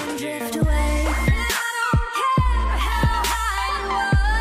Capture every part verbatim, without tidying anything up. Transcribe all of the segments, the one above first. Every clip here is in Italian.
and drift away. And I don't care how high you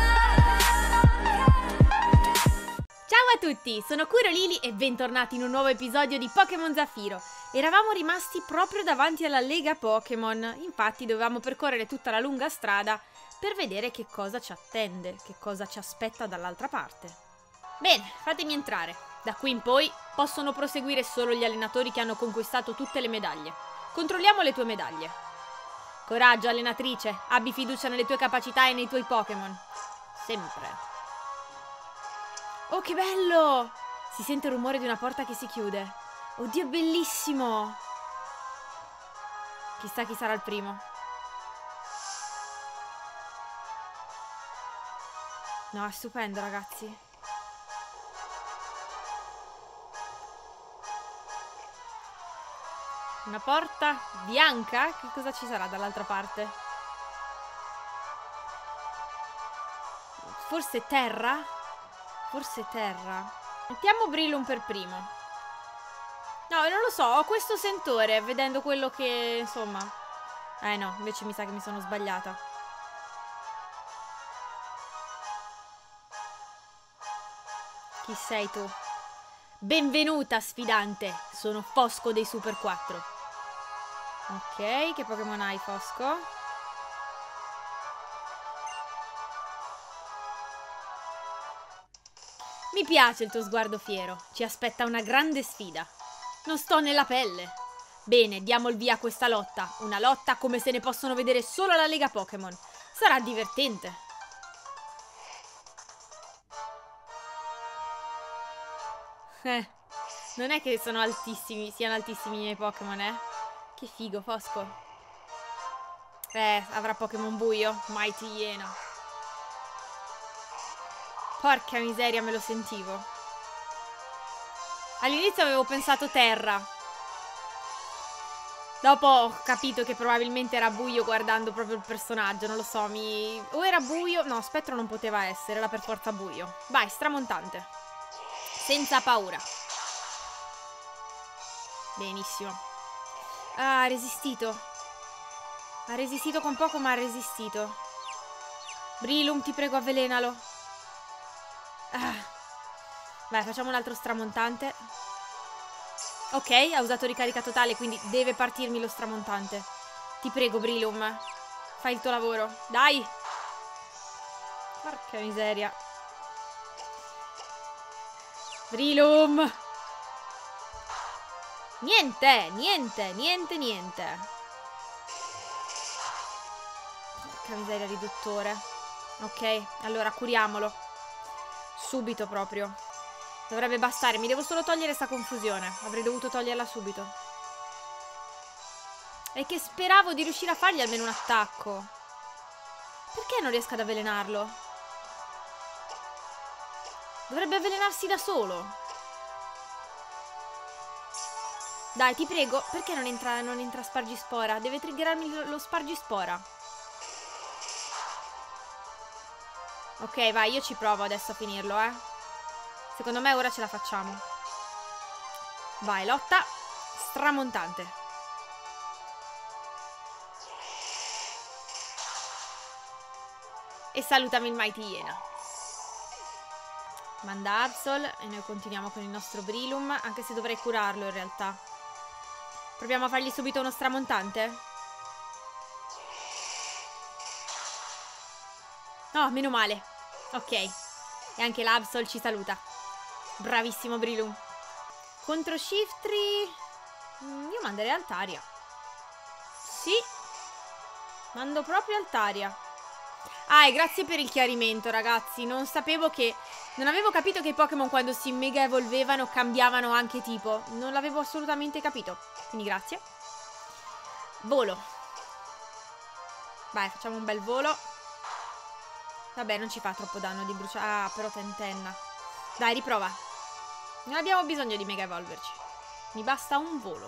are. Ciao a tutti, sono Kuro Lily e bentornati in un nuovo episodio di Pokémon Zaffiro. Eravamo rimasti proprio davanti alla Lega Pokémon, infatti dovevamo percorrere tutta la lunga strada per vedere che cosa ci attende, che cosa ci aspetta dall'altra parte. Bene, fatemi entrare. Da qui in poi possono proseguire solo gli allenatori che hanno conquistato tutte le medaglie. Controlliamo le tue medaglie. Coraggio, allenatrice, abbi fiducia nelle tue capacità e nei tuoi Pokémon. Sempre. Oh, che bello! Si sente il rumore di una porta che si chiude. Oddio, bellissimo! Chissà chi sarà il primo. No, è stupendo, ragazzi. Una porta bianca? Che cosa ci sarà dall'altra parte? Forse terra? Forse terra. Mettiamo Breloom per primo. No, non lo so, ho questo sentore, vedendo quello che, insomma... Eh no, invece mi sa che mi sono sbagliata. Chi sei tu? Benvenuta, sfidante! Sono Fosco dei Super quattro. Ok, che Pokémon hai, Fosco? Mi piace il tuo sguardo fiero. Ci aspetta una grande sfida. Non sto nella pelle. Bene, diamo il via a questa lotta. Una lotta come se ne possono vedere solo alla Lega Pokémon. Sarà divertente. Eh, non è che sono altissimi, siano altissimi i miei Pokémon, eh? Che figo, Fosco. Eh, avrà Pokémon buio. Mighty Iena. Porca miseria, me lo sentivo. All'inizio avevo pensato terra. Dopo ho capito che probabilmente era buio guardando proprio il personaggio. Non lo so, mi... O era buio... No, spettro non poteva essere, era per forza buio. Vai, stramontante. Senza paura. Benissimo. Ah, ha resistito. Ha resistito con poco, ma ha resistito. Breloom, ti prego, avvelenalo. Ah. Vai, facciamo un altro stramontante. Ok, ha usato ricarica totale, quindi deve partirmi lo stramontante. Ti prego, Breloom, fai il tuo lavoro. Dai! Porca miseria. Breloom! Niente, niente, niente, niente. Porca miseria, riduttore. Ok, allora curiamolo. Subito proprio. Dovrebbe bastare, mi devo solo togliere sta confusione. Avrei dovuto toglierla subito. E che speravo di riuscire a fargli almeno un attacco. Perché non riesco ad avvelenarlo? Dovrebbe avvelenarsi da solo. Dai, ti prego, perché non entra, non entra Spargispora? Deve triggerarmi lo, lo Spargispora. Ok, vai, io ci provo adesso a finirlo, eh. Secondo me ora ce la facciamo. Vai, lotta. Stramontante. E salutami il Mighty Iena. Manda Absol e noi continuiamo con il nostro Breloom, anche se dovrei curarlo in realtà. Proviamo a fargli subito uno stramontante? No, meno male. Ok. E anche l'Absol ci saluta. Bravissimo Breloom. Contro Shiftry io manderei Altaria. Sì. Mando proprio Altaria. Ah, e grazie per il chiarimento, ragazzi. Non sapevo che... Non avevo capito che i Pokémon quando si mega evolvevano cambiavano anche tipo. Non l'avevo assolutamente capito. Quindi grazie. Volo. Vai, facciamo un bel volo. Vabbè, non ci fa troppo danno di bruciare. Ah, però tentenna. Dai, riprova. Non abbiamo bisogno di mega evolverci. Mi basta un volo.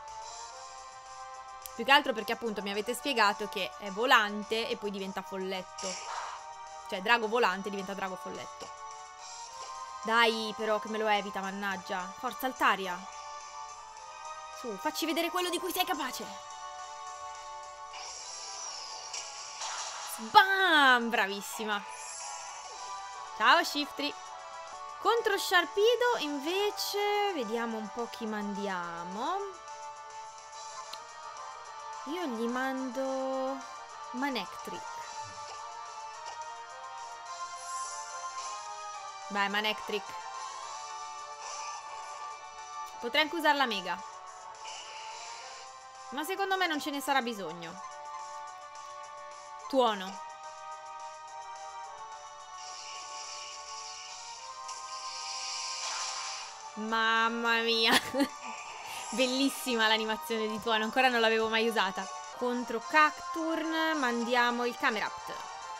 Più che altro perché appunto mi avete spiegato che è volante e poi diventa folletto. Cioè, drago volante diventa drago folletto. Dai, però, che me lo evita, mannaggia. Forza, Altaria. Su, facci vedere quello di cui sei capace. Bam! Bravissima. Ciao Shiftry. Contro Sharpedo invece vediamo un po' chi mandiamo. Io gli mando Manectric. Vai Manectric. Potrei anche usare la Mega, ma secondo me non ce ne sarà bisogno. Tuono. Mamma mia. Bellissima l'animazione di Tuono, ancora non l'avevo mai usata. Contro Cacturn mandiamo il Camerapt.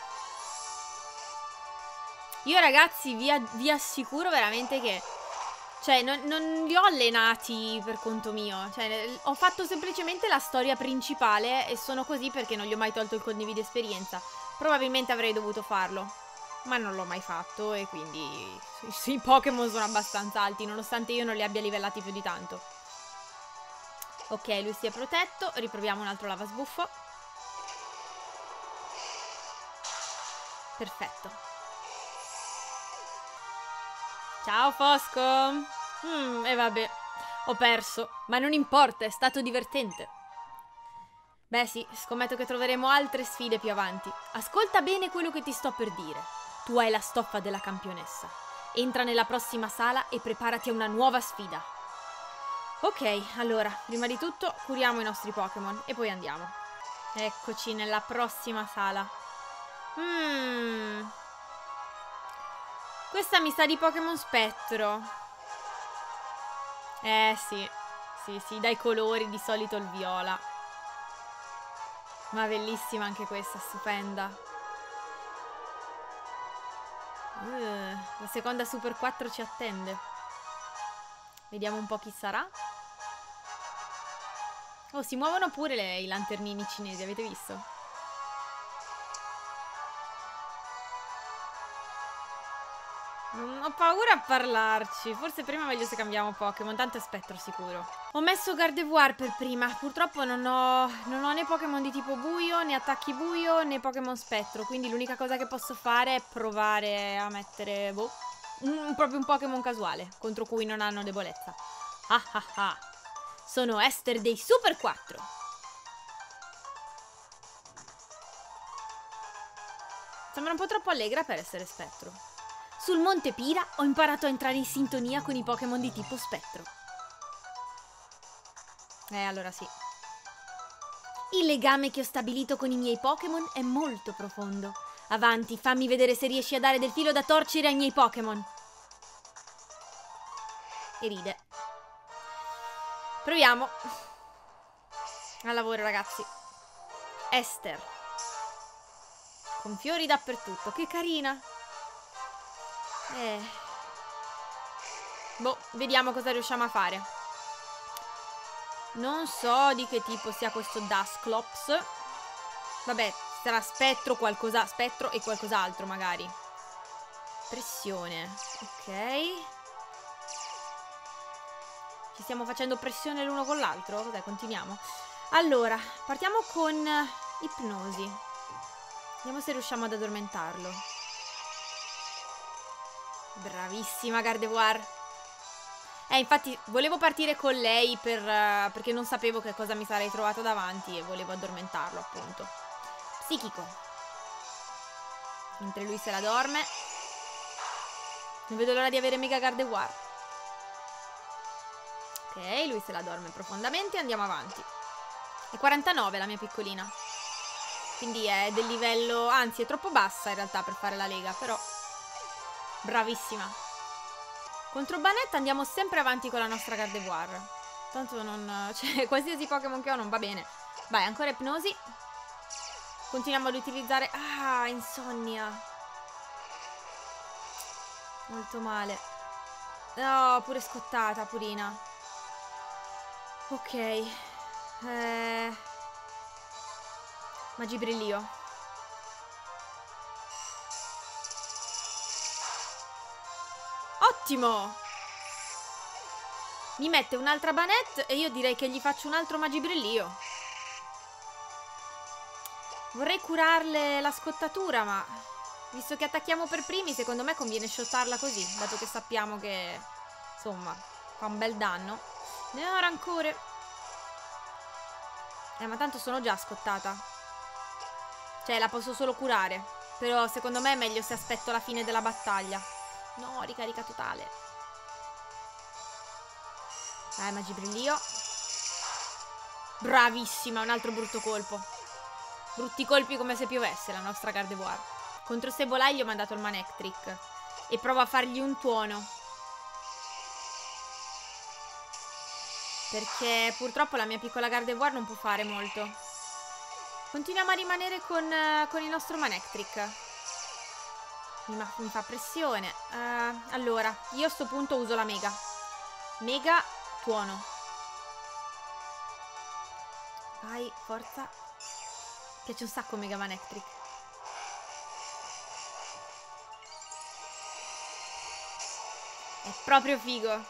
Io ragazzi vi, vi assicuro veramente che, cioè, non, non li ho allenati per conto mio. Cioè, ho fatto semplicemente la storia principale e sono così perché non gli ho mai tolto il condividi esperienza. Probabilmente avrei dovuto farlo, ma non l'ho mai fatto e quindi i, i Pokémon sono abbastanza alti, nonostante io non li abbia livellati più di tanto. Ok, lui si è protetto. Riproviamo un altro lava sbuffo. Perfetto. Ciao Fosco. Mm, e vabbè, ho perso, ma non importa, è stato divertente. Beh sì, scommetto che troveremo altre sfide più avanti. Ascolta bene quello che ti sto per dire. Tu hai la stoffa della campionessa. Entra nella prossima sala e preparati a una nuova sfida. Ok, allora, prima di tutto curiamo i nostri Pokémon e poi andiamo. Eccoci nella prossima sala. Mmm... Questa mi sa di Pokémon Spettro. Eh sì, sì, sì, dai colori di solito il viola. Ma bellissima anche questa, stupenda. Uh, la seconda Super quattro ci attende. Vediamo un po' chi sarà. Oh, si muovono pure le, i lanternini cinesi, avete visto? Non ho paura a parlarci. Forse prima è meglio se cambiamo Pokémon. Tanto è Spettro sicuro. Ho messo Gardevoir per prima. Purtroppo non ho, non ho né Pokémon di tipo buio, né attacchi buio, né Pokémon Spettro. Quindi l'unica cosa che posso fare è provare a mettere, boh, un, proprio un Pokémon casuale, contro cui non hanno debolezza. Ah ah ah. Sono Esther dei Super quattro. Sembra un po' troppo allegra per essere Spettro. Sul Monte Pira ho imparato a entrare in sintonia con i Pokémon di tipo Spettro. Eh, allora sì. Il legame che ho stabilito con i miei Pokémon è molto profondo. Avanti, fammi vedere se riesci a dare del filo da torcere ai miei Pokémon. E ride. Proviamo. Al lavoro, ragazzi. Esther. Con fiori dappertutto. Che carina. Eh. Boh, vediamo cosa riusciamo a fare. Non so di che tipo sia questo Dusclops. Vabbè, sarà spettro, qualcosa, spettro e qualcos'altro magari. Pressione. Ok. Ci stiamo facendo pressione l'uno con l'altro? Cos'è? Continuiamo. Allora, partiamo con ipnosi. Vediamo se riusciamo ad addormentarlo. Bravissima Gardevoir. Eh, infatti volevo partire con lei per, uh, perché non sapevo che cosa mi sarei trovato davanti e volevo addormentarlo, appunto. Psichico. Mentre lui se la dorme. Non vedo l'ora di avere Mega Gardevoir. Ok, lui se la dorme profondamente e andiamo avanti. È quarantanove la mia piccolina. Quindi è del livello... Anzi, è troppo bassa in realtà per fare la lega, però... Bravissima. Contro Banette andiamo sempre avanti con la nostra Gardevoir. Tanto non... Cioè, qualsiasi Pokémon che ho non va bene. Vai, ancora ipnosi. Continuiamo ad utilizzare... Ah, insonnia. Molto male. No, pure scottata, purina. Ok. Eh... Magibrillio. Ottimo! Mi mette un'altra Banette e io direi che gli faccio un altro Magibrillio. Vorrei curarle la scottatura, ma visto che attacchiamo per primi, secondo me conviene shottarla così, dato che sappiamo che, insomma, fa un bel danno. Ne ho rancore. Eh, ma tanto sono già scottata. Cioè, la posso solo curare. Però, secondo me, è meglio se aspetto la fine della battaglia. No, ricarica totale. Dai, magibrillio. Bravissima, un altro brutto colpo. Brutti colpi come se piovesse la nostra Gardevoir. Contro Sebolai gli ho mandato il Manectric. E provo a fargli un tuono. Perché purtroppo la mia piccola Gardevoir non può fare molto. Continuiamo a rimanere con, uh, con il nostro Manectric. Mi, mi fa pressione. Uh, allora, io a sto punto uso la Mega. Mega, tuono. Vai, forza. Mi piace un sacco Mega Manectric. È proprio figo.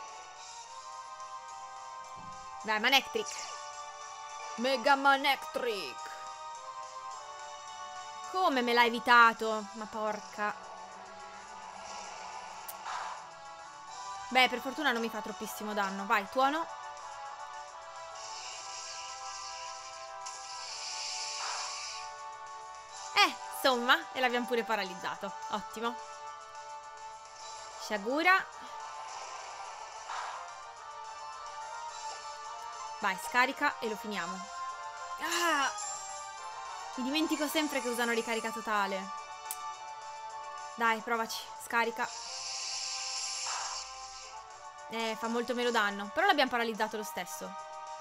Dai, Manectric. Mega Manectric. Come me l'ha evitato? Ma porca. Beh, per fortuna non mi fa troppissimo danno. Vai, tuono. Eh, insomma, e l'abbiamo pure paralizzato. Ottimo. Sciagura. Vai, scarica e lo finiamo. Ah! Mi dimentico sempre che usano ricarica totale. Dai, provaci. Scarica. Eh, fa molto meno danno. Però l'abbiamo paralizzato lo stesso.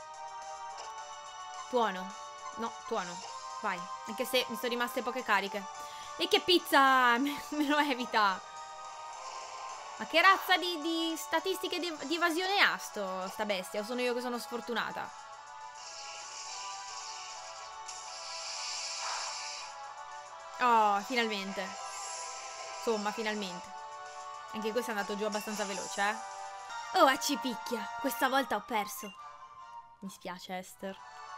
Tuono. No, tuono. Vai. Anche se mi sono rimaste poche cariche. E che pizza! Me lo evita. Ma che razza di, di statistiche di, di evasione ha sto, sta bestia? O sono io che sono sfortunata? Oh, finalmente. Insomma, finalmente. Anche questo è andato giù abbastanza veloce, eh? Oh, accipicchia. Questa volta ho perso. Mi spiace, Esther.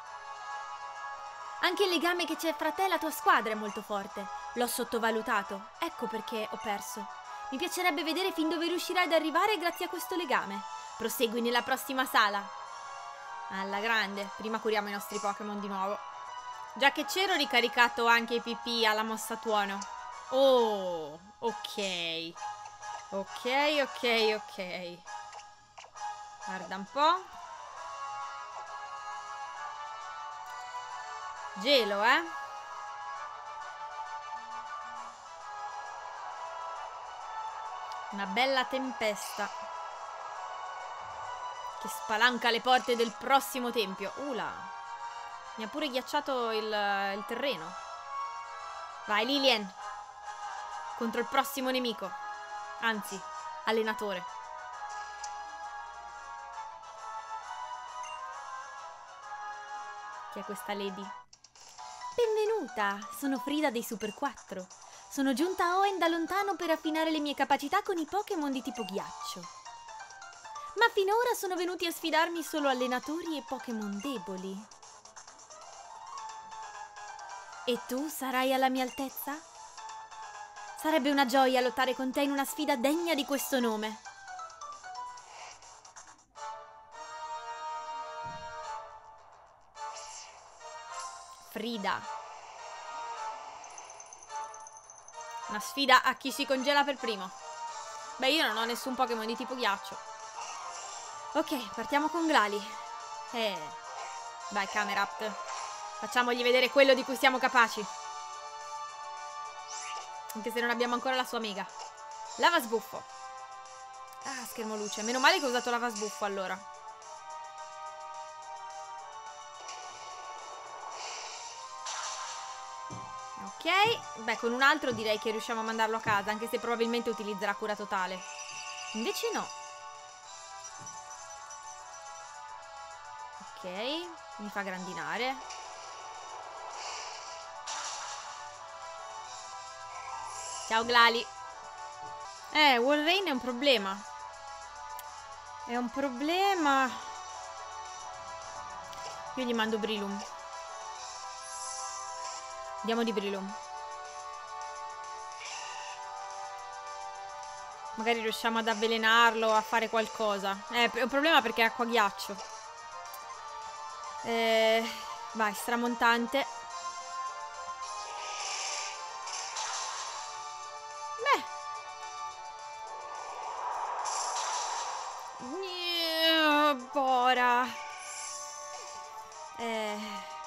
Anche il legame che c'è fra te e la tua squadra è molto forte. L'ho sottovalutato. Ecco perché ho perso. Mi piacerebbe vedere fin dove riuscirai ad arrivare grazie a questo legame. Prosegui nella prossima sala. Alla grande. Prima curiamo i nostri Pokémon di nuovo. Già che c'ero, ho ricaricato anche i P P alla mossa tuono. Oh, ok. Ok, ok, ok. Guarda un po'. Gelo, eh? Una bella tempesta che spalanca le porte del prossimo tempio. Ula. Mi ha pure ghiacciato il, il terreno. Vai, Lilien. Contro il prossimo nemico. Anzi, allenatore. Chi è questa lady? Benvenuta, sono Frida dei Super quattro. Sono giunta a Hoenn da lontano per affinare le mie capacità con i Pokémon di tipo ghiaccio. Ma finora sono venuti a sfidarmi solo allenatori e Pokémon deboli. E tu sarai alla mia altezza? Sarebbe una gioia lottare con te in una sfida degna di questo nome. Frida. Una sfida a chi si congela per primo. Beh, io non ho nessun Pokémon di tipo ghiaccio. Ok, partiamo con Glalie. Eh. Vai, Camerupt. Facciamogli vedere quello di cui siamo capaci. Anche se non abbiamo ancora la sua Mega. Lava sbuffo. Ah, schermo luce. Meno male che ho usato lava sbuffo allora. Ok, beh, con un altro direi che riusciamo a mandarlo a casa, anche se probabilmente utilizzerà cura totale. Invece no. Ok, mi fa grandinare. Ciao Glalie. Eh, Walrein è un problema. È un problema. Io gli mando Breloom. Andiamo di Breloom. Magari riusciamo ad avvelenarlo, a fare qualcosa. Eh, è un problema perché è acqua ghiaccio. Eh, vai, stramontante. Beh. Gnì, Bora. Eh.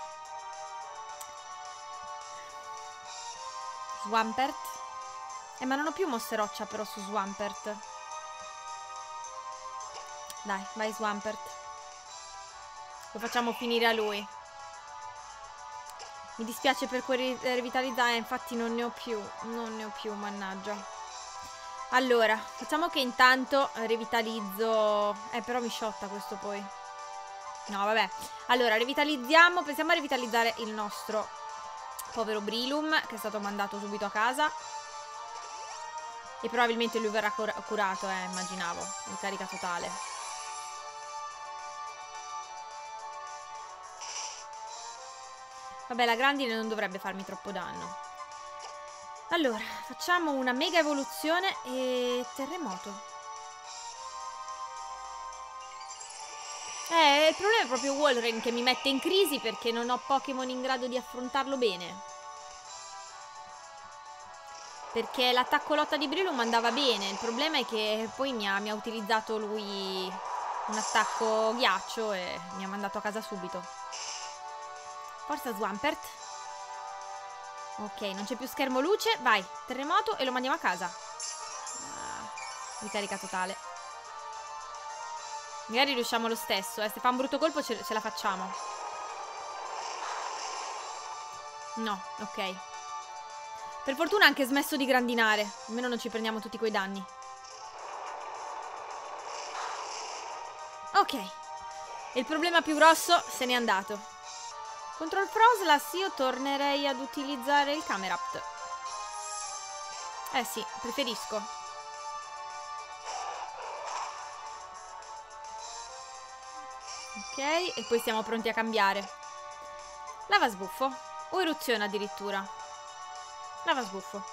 Swampert. Eh, ma non ho più mosse roccia però su Swampert. Dai, vai Swampert. Lo facciamo finire a lui. Mi dispiace per quel revitalizzare, infatti non ne ho più. Non ne ho più, mannaggia. Allora, facciamo che intanto revitalizzo... Eh, però mi sciotta questo poi. No, vabbè. Allora, revitalizziamo. Pensiamo a revitalizzare il nostro povero Breloom, che è stato mandato subito a casa. E probabilmente lui verrà cura curato, eh, immaginavo. In carica totale. Vabbè, la grandine non dovrebbe farmi troppo danno. Allora, facciamo una mega evoluzione e terremoto. Eh, il problema è proprio Walrein che mi mette in crisi perché non ho Pokémon in grado di affrontarlo bene. Perché l'attacco lotta di Breloom andava bene. Il problema è che poi mi ha, mi ha utilizzato lui un attacco ghiaccio e mi ha mandato a casa subito. Forza Swampert. Ok, non c'è più schermo luce. Vai, terremoto e lo mandiamo a casa. Ah, ricarica totale. Magari riusciamo lo stesso, eh. Se fa un brutto colpo ce, ce la facciamo. No, ok. Per fortuna ha anche smesso di grandinare. Almeno non ci prendiamo tutti quei danni. Ok. E il problema più grosso se n'è andato. Contro il Froslas io tornerei ad utilizzare il Camerapt. Eh sì, preferisco. Ok, e poi siamo pronti a cambiare. Lava sbuffo. O eruzione addirittura. Lava sbuffo.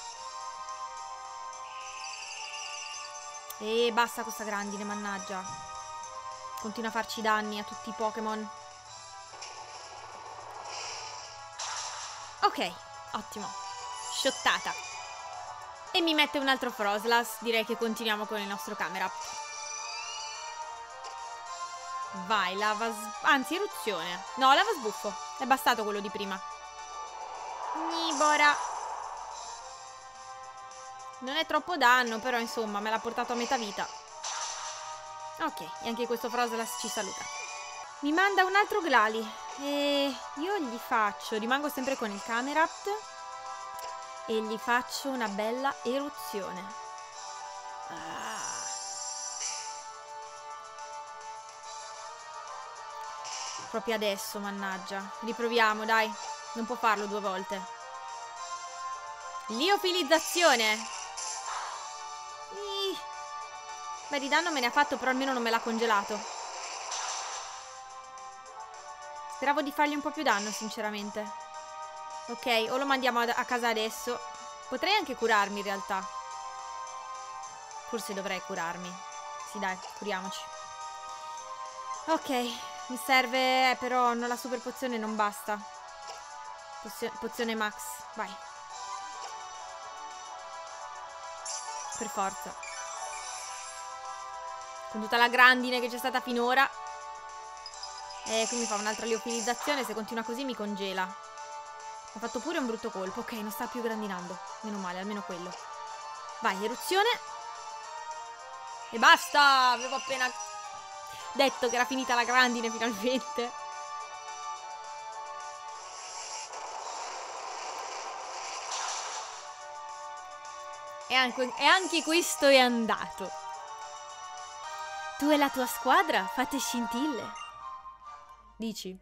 E basta questa grandine, mannaggia. Continua a farci danni a tutti i Pokémon. Ok, ottimo. Shottata. E mi mette un altro Froslas. Direi che continuiamo con il nostro Camerapt. Vai, lava... Anzi, eruzione. No, lava sbuffo. È bastato quello di prima. Nibora. Non è troppo danno, però insomma me l'ha portato a metà vita. Ok, e anche questo Froslas ci saluta. Mi manda un altro Glali. E io gli faccio... Rimango sempre con il Camerapt. E gli faccio una bella eruzione. Ah. Proprio adesso, mannaggia. Riproviamo, dai. Non può farlo due volte. Liofilizzazione. Ih. Beh, di danno me ne ha fatto, però almeno non me l'ha congelato. Speravo di fargli un po' più danno, sinceramente. Ok, o lo mandiamo a casa adesso. Potrei anche curarmi, in realtà. Forse dovrei curarmi. Sì, dai, curiamoci. Ok, mi serve... Però no, la super pozione non basta. Pozio pozione max, vai. Per forza. Con tutta la grandine che c'è stata finora. E quindi fa un'altra liofilizzazione. Se continua così mi congela. Ha fatto pure un brutto colpo. Ok, non sta più grandinando. Meno male, almeno quello. Vai, eruzione. E basta. Avevo appena detto che era finita la grandine finalmente. E anche, e anche questo è andato. Tu e la tua squadra fate scintille. Dici?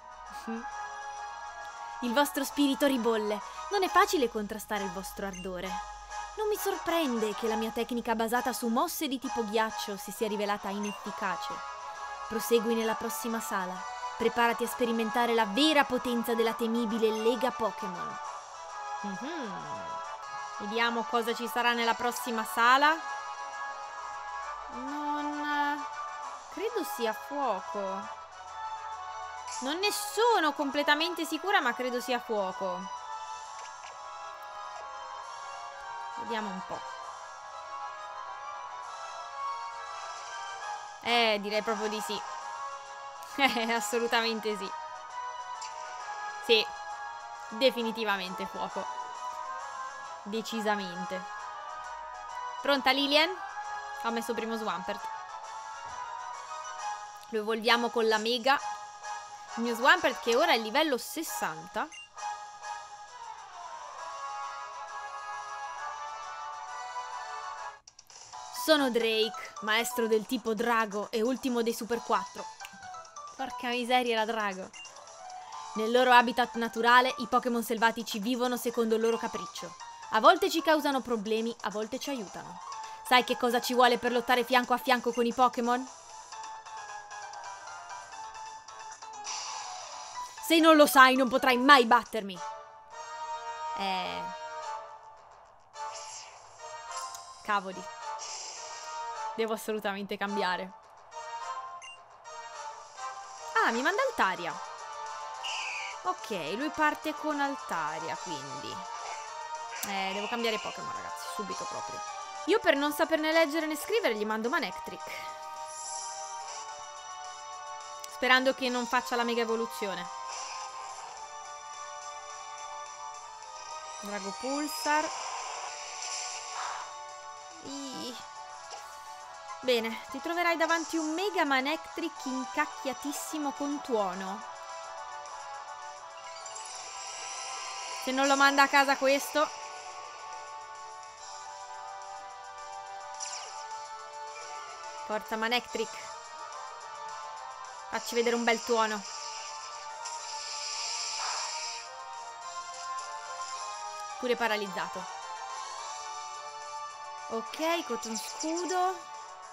Il vostro spirito ribolle. Non è facile contrastare il vostro ardore. Non mi sorprende che la mia tecnica basata su mosse di tipo ghiaccio si sia rivelata inefficace. Prosegui nella prossima sala. Preparati a sperimentare la vera potenza della temibile Lega Pokémon. Mhm. Vediamo cosa ci sarà nella prossima sala. Non... credo sia fuoco. Non ne sono completamente sicura, ma credo sia fuoco. Vediamo un po'. Eh, direi proprio di sì. Eh, assolutamente sì. Sì, definitivamente fuoco. Decisamente. Pronta Lilien? Ho messo primo Swampert. Lo evolviamo con la mega. Il mio Swampert che ora è livello sessanta. Sono Drake, maestro del tipo drago e ultimo dei Super quattro. Porca miseria, la drago. Nel loro habitat naturale i Pokémon selvatici vivono secondo il loro capriccio. A volte ci causano problemi, a volte ci aiutano. Sai che cosa ci vuole per lottare fianco a fianco con i Pokémon? Se non lo sai, non potrai mai battermi. Eh... Cavoli. Devo assolutamente cambiare. Ah, mi manda Altaria. Ok, lui parte con Altaria, quindi. Eh, devo cambiare Pokémon, ragazzi, subito proprio. Io per non saperne leggere né scrivere gli mando Manectric. Sperando che non faccia la mega evoluzione. Drago Pulsar. Ih. Bene, ti troverai davanti un mega Manectric incacchiatissimo con tuono. Se non lo manda a casa questo. Forza Manectric. Facci vedere un bel tuono. Pure paralizzato. Ok, Cotton Scudo.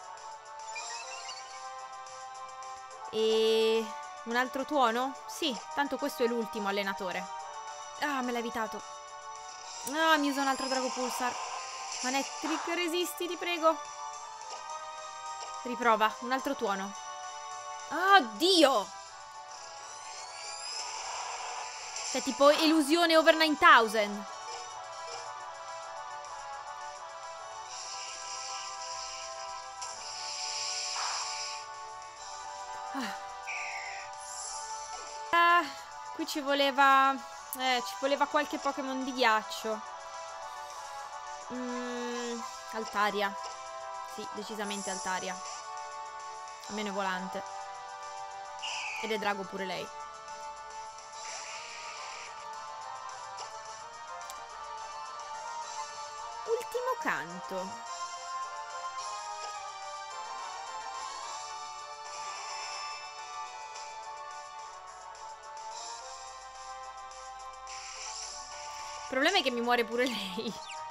E un altro tuono? Sì, tanto questo è l'ultimo allenatore. Ah, me l'ha evitato. Ah, mi usa un altro Drago Pulsar. Manectric, resisti, ti prego. Riprova, un altro tuono. Ah, Dio! C'è tipo illusione over novemila. Ah, qui ci voleva... Eh, ci voleva qualche Pokémon di ghiaccio. Mm, Altaria. Sì, decisamente Altaria. Almeno è volante. Ed è drago pure lei. Ultimo canto. Il problema è che mi muore pure lei.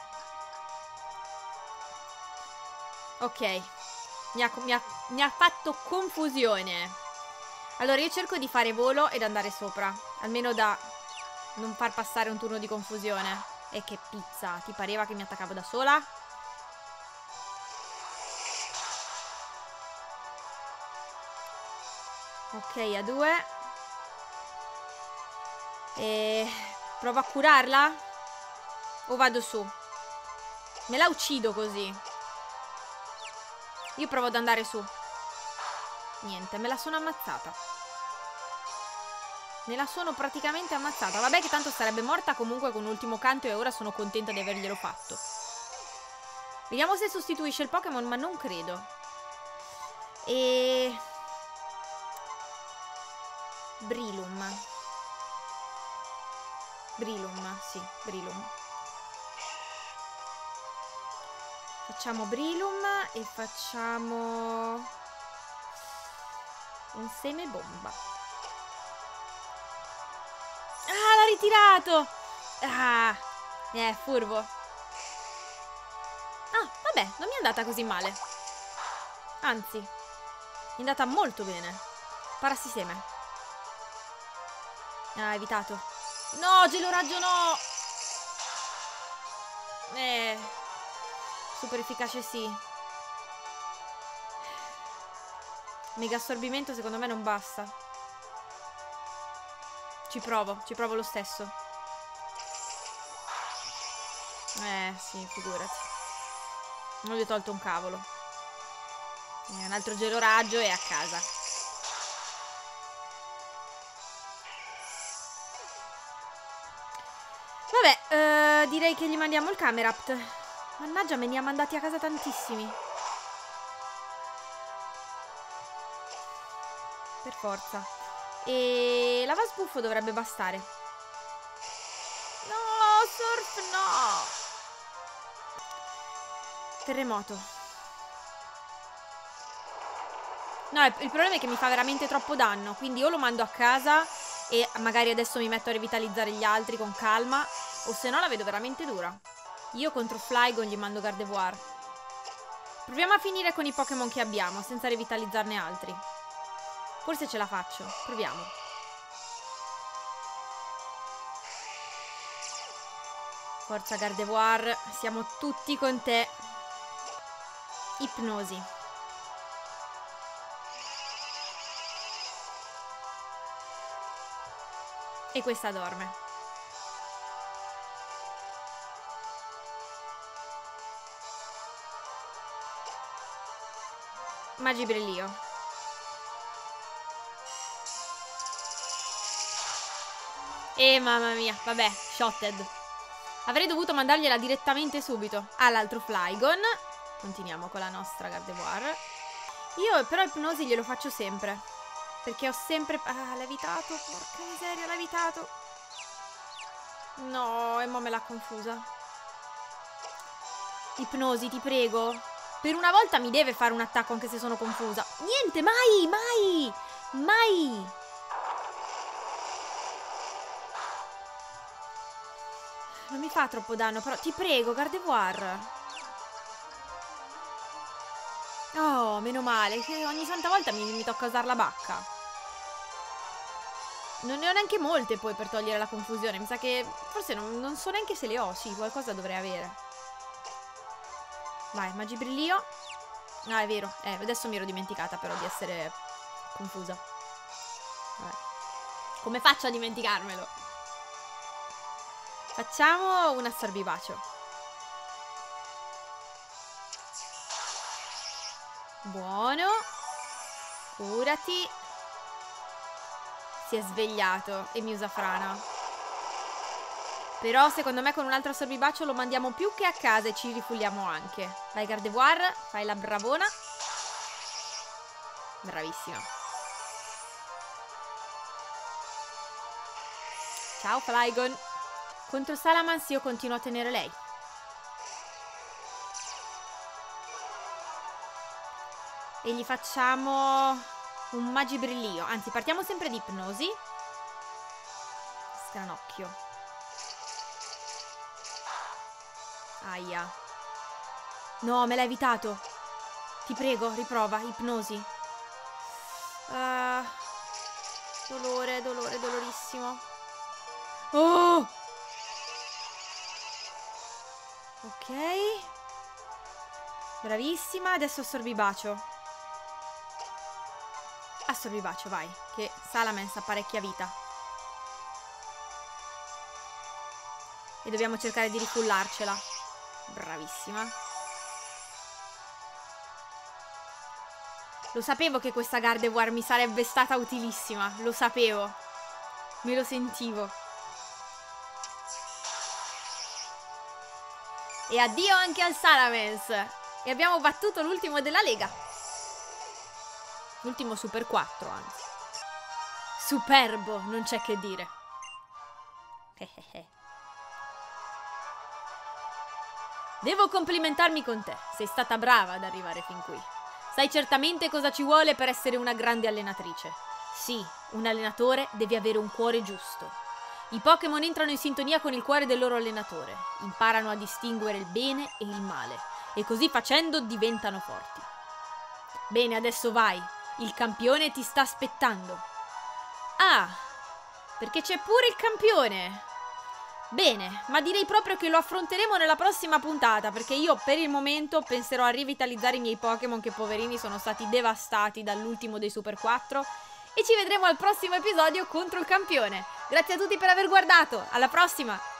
Ok. Mi ha, mi, ha, mi ha fatto confusione. Allora io cerco di fare volo ed andare sopra. Almeno da non far passare un turno di confusione. E che pizza. Ti pareva che mi attaccavo da sola? Ok, a due. E... provo a curarla? O vado su? Me la uccido così. Io provo ad andare su. Niente, me la sono ammazzata. Me la sono praticamente ammazzata. Vabbè che tanto sarebbe morta comunque con l'ultimo canto e ora sono contenta di averglielo fatto. Vediamo se sostituisce il Pokémon, ma non credo. E... Breloom. Breloom, sì, Breloom. Facciamo Breloom e facciamo un seme bomba. Ah, l'ha ritirato! Ah, eh, furbo. Ah, vabbè, non mi è andata così male. Anzi, mi è andata molto bene. Parassiseme. Ah, evitato. No, geloraggio no! Eh. Super efficace sì. Mega assorbimento secondo me non basta. Ci provo, ci provo lo stesso. Eh, sì, figurati. Non gli ho tolto un cavolo. Eh, un altro geloraggio e a casa. Vabbè, eh, direi che gli mandiamo il Camerapt. Mannaggia, me ne ha mandati a casa tantissimi. Per forza. E la Vasbuffo dovrebbe bastare. No, Surf no. Terremoto. No, il problema è che mi fa veramente troppo danno. Quindi o lo mando a casa e magari adesso mi metto a revitalizzare gli altri con calma, o se no la vedo veramente dura. Io contro Flygon gli mando Gardevoir. Proviamo a finire con i Pokémon che abbiamo senza revitalizzarne altri. Forse ce la faccio. Proviamo. Forza Gardevoir, siamo tutti con te. Ipnosi. E questa dorme. Magibrellio. E mamma mia, vabbè, shotted. Avrei dovuto mandargliela direttamente subito. All'altro Flygon. Continuiamo con la nostra Gardevoir. Io però ipnosi glielo faccio sempre. Perché ho sempre... Ah, l'ha evitato. Porca miseria, l'ha evitato. No, e mo me l'ha confusa. Ipnosi, ti prego. Per una volta mi deve fare un attacco anche se sono confusa. Niente, mai, mai, mai. Non mi fa troppo danno, però ti prego, Gardevoir. Oh, meno male, che ogni santa volta mi, mi tocca usare la bacca. Non ne ho neanche molte poi per togliere la confusione. Mi sa che forse non, non so neanche se le ho. Sì, qualcosa dovrei avere. Vai, Magibrillio. Ah, è vero. Eh, adesso mi ero dimenticata però di essere confusa. Vabbè. Come faccio a dimenticarmelo? Facciamo un assorbibacio. Buono. Curati. Si è svegliato e mi usa frana. Però secondo me con un altro assorbibacio lo mandiamo più che a casa e ci rifulliamo anche. Vai Gardevoir, fai la bravona. Bravissima. Ciao Flygon. Contro Salamence io continuo a tenere lei. E gli facciamo un Magibrillio. Anzi, partiamo sempre di ipnosi. Scranocchio. Aia. No, me l'ha evitato. Ti prego, riprova. Ipnosi. Uh, dolore, dolore, dolorissimo. Oh! Ok. Bravissima. Adesso assorbibacio. Assorbibacio, vai. Che Salamence ha parecchia vita. E dobbiamo cercare di rifullarcela. Bravissima. Lo sapevo che questa Gardevoir mi sarebbe stata utilissima. Lo sapevo. Me lo sentivo. E addio anche al Salamence. E abbiamo battuto l'ultimo della Lega. L'ultimo Super quattro, anzi. Superbo, non c'è che dire. Devo complimentarmi con te. Sei stata brava ad arrivare fin qui. Sai certamente cosa ci vuole per essere una grande allenatrice. Sì, un allenatore deve avere un cuore giusto. I Pokémon entrano in sintonia con il cuore del loro allenatore. Imparano a distinguere il bene e il male. E così facendo diventano forti. Bene, adesso vai. Il campione ti sta aspettando. Ah, perché c'è pure il campione. Bene, ma direi proprio che lo affronteremo nella prossima puntata, perché io per il momento penserò a rivitalizzare i miei Pokémon che poverini sono stati devastati dall'ultimo dei Super quattro, e ci vedremo al prossimo episodio contro il campione. Grazie a tutti per aver guardato, alla prossima!